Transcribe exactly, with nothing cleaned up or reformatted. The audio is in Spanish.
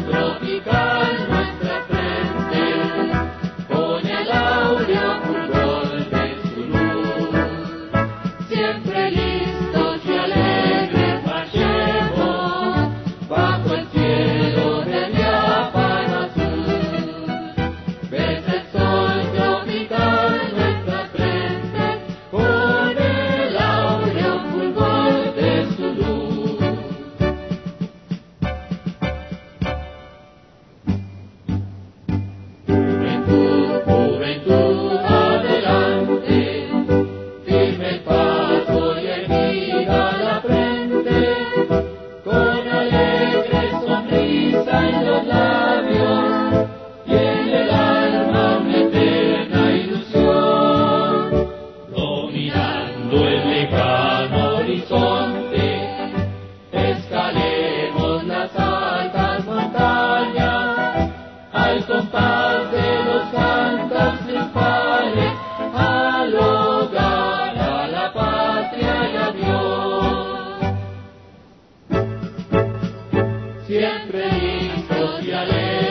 tropical nuestra frente, con el áureo fulgor de su luz. Siempre listos y alegres marchemos, bajo el cielo del diáfano azul. Ves el sol tropical nuestra frente, con el áureo fulgor de su luz. Juventud, juventud, adelante, firme el paso y erguida la frente, con alegre sonrisa en los labios y en el alma una eterna ilusión. Dominando el lejano horizonte, escalemos las altas montañas, al compás de los cantos triunfales, al hogar, a la patria y a Dios. Siempre listos y alegres